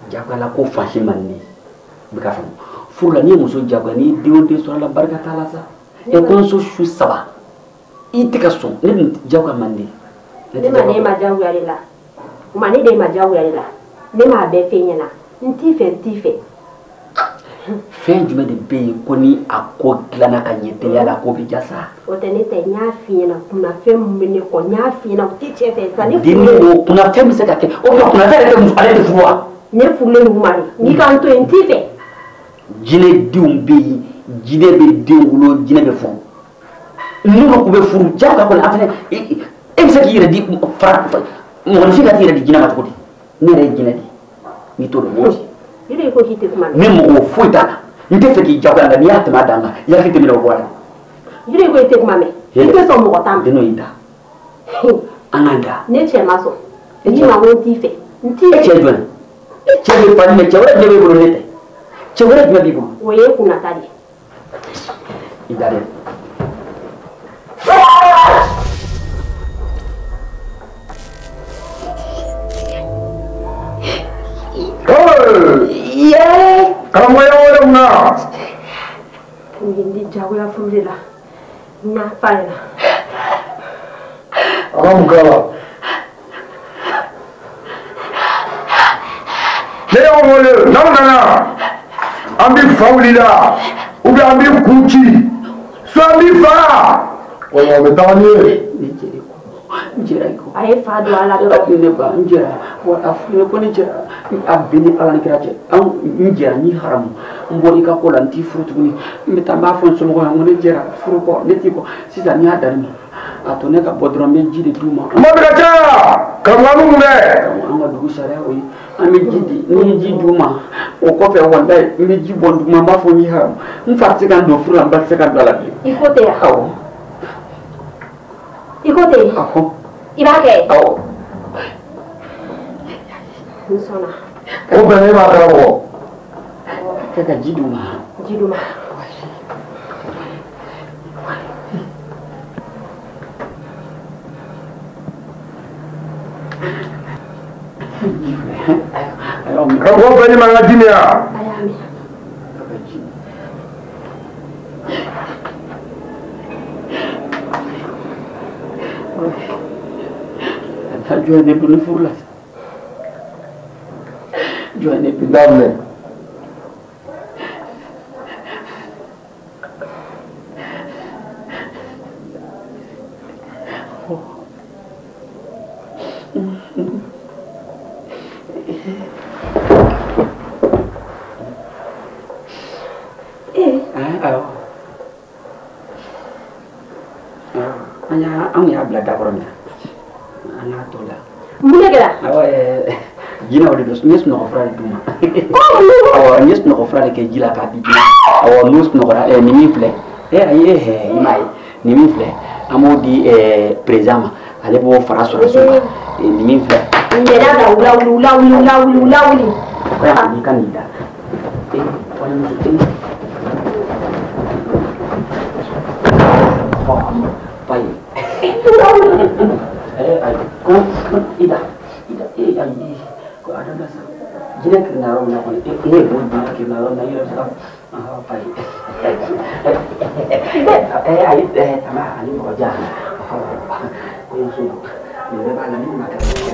Jagoya ko fashi manni bika famu furla ni muso jagoya ni diwo de so la barka taala sa e kon so shu saba itika so ne jagoya manni ne ma jagoya la ma ne de ma jagoya la ne ma be fe nyana ntife fen jume de be ko ni akko glana ka nyete yala ko bi jasa o te ne te nya fi na kuna fem mene ko nya fi na ti chefe sa ni fu kuna fem se ka ke o kuna fere de ale de fuwa ne fulle ni mari ni kan to ntife jine dium be jine be diwulo jine be fo nuno ko be furu jaga ko afane e se ki yira di fra mo fi ka yira di jina ma ko di ne re jina di ni to do mo yire ko hite kuma ne mo fuita nte fe ki jaga da ni atma danga ya fi temino wala yire ko hite kuma me ke so mo tam de no ida ananda ne che maso ni ma won tife ntife che jona che be pani me che wala ne be bolo nete che wala juma bibo woye kuna tadi idare yeah kamu yang orang na ndi jagoya fumrila na fayna kala ne omole namana ambi faulila ubi ambi kuchi so ambi fa wala betani njira ko ay fa do ala do ne ba njira wa afune ko ni jira abini ala ni kiraje an njira ni haram mboni ka ko lanti fruit ni mitamba fon so mo ngone jira furu ko neti ko sisa ni adarmi atone ka bodron be jide duma mabiraja kamanu ne anga dugu sare o ami jidi ni ji duma o ko fe wonda mi ji bonduma ma fo ni haram mfati kan do furu amba se kan dala bi ikote ya awo ikote ako ibake awo nsona o bene ma karabo kaka jiduma kamu bene ma ngadinia ayami Juane pun furlas. Juane pun damne. Hanya ang ya belada korona. Anak tola. Mune kala. Awa jina wadi dos nyes no ofra duma. Awa nyes no ofra ke jila ka bi. Awa nus no ora nimi fle. Aye mai nimi fle. Amodi prezama. Ale bo fara so so. Nimi fle. Ndera da ula. Ka ni kanida. Wala mo tin. Pai. Ida, kok ada dasar. Jadi kenal orang nak ini bukan kenal orang lain lah. Apa ini? Ayat, sama ini kerja. Kau yang suruh. Ini mana ni makan?